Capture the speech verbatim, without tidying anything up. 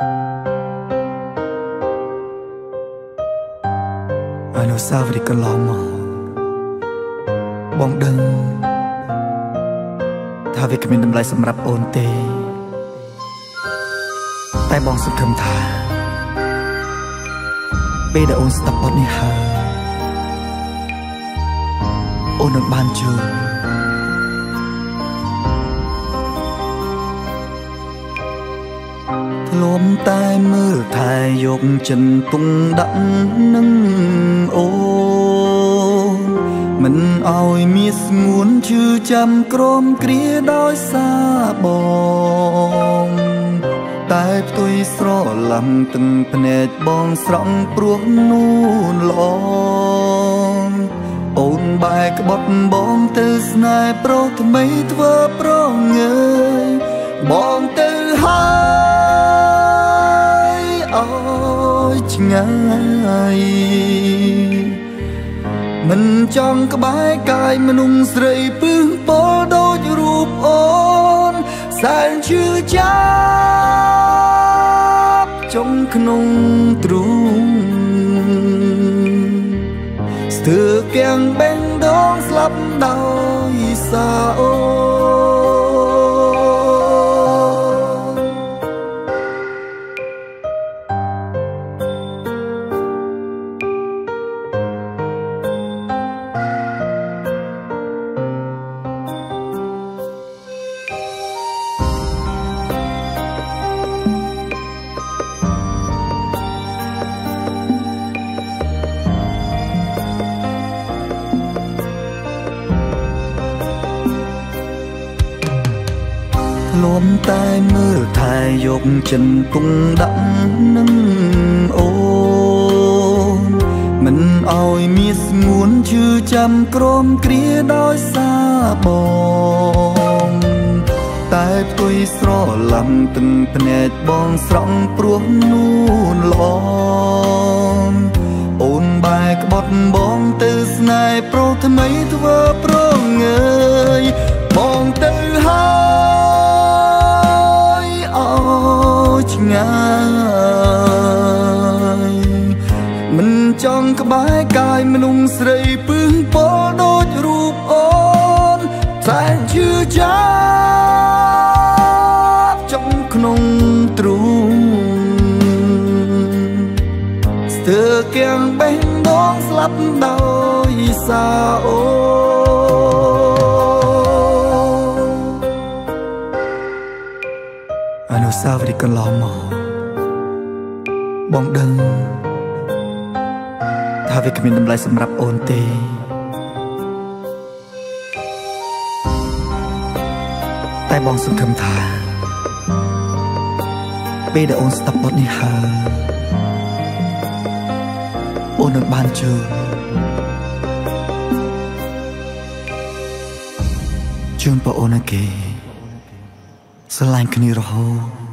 អនុស្សាវរីយ៍កន្លងមកបងដឹងថាវាគ្មានតម្លៃសម្រាប់អូនទេតែបងសង្ឃឹមថាពេលដែលអូនស្ដាប់បទនេះហើយអូននឹងបានជឿធ្លាប់តែមើលថែយកចិនទុងដាក់នឹងអូនមិនឲ្យមានស្ងួនឈឺចាំក្រមគ្រាដោយសារបងតែផ្ទុយស្រឡំទឹកភ្នែកបងស្រង់ព្រោះនូនល្អអូនបែកក្បត់បងទៅស្នេហ៍ប្រុសថ្មីធ្វើប្រងើយបងទៅហើយអើយឆ្ងាយមិនចង់ក្បែរកាយមនុស្សស្រីពឹងពោលដូចរូបអូនសែនឈឺចាប់ចុងក្នុងទ្រូងស្ទើរកៀងបេងដងស្លាប់ដោយសារអូធ្លាប់តែមើលថែយកចិនទុងដាក់នឹងអូនមិនឲ្យមានស្ងួនឈឺចាំក្រមគ្រាដោយសារបងតែផ្ទុយស្រឡំទឹកភ្នែកបងស្រង់ព្រោះនូនល្អអូនបែកក្បត់បងទៅស្នេហ៍ប្រុសថ្មីធ្វើប្រងើយបងទៅហើយឆ្ងាយមិនចង់ក្បែរកាយមនុស្សស្រីពឹងពោលដូចរូបអូនសែនឈឺចាប់ចុងក្នុងទ្រូងស្ទើរកៀងបេះដូងស្លាប់ដោយសារអូអនុស្សាវរីយ៍កន្លងមកបងដឹងថាវាគ្មានតម្លៃសម្រាប់អូនទេតែបងសង្ឃឹមថាពេលដែលអូនស្ដាប់បទនេះហើយអូននឹងបានជឿជូនបងអូនណាគេស្រឡាញ់គ្នារហូត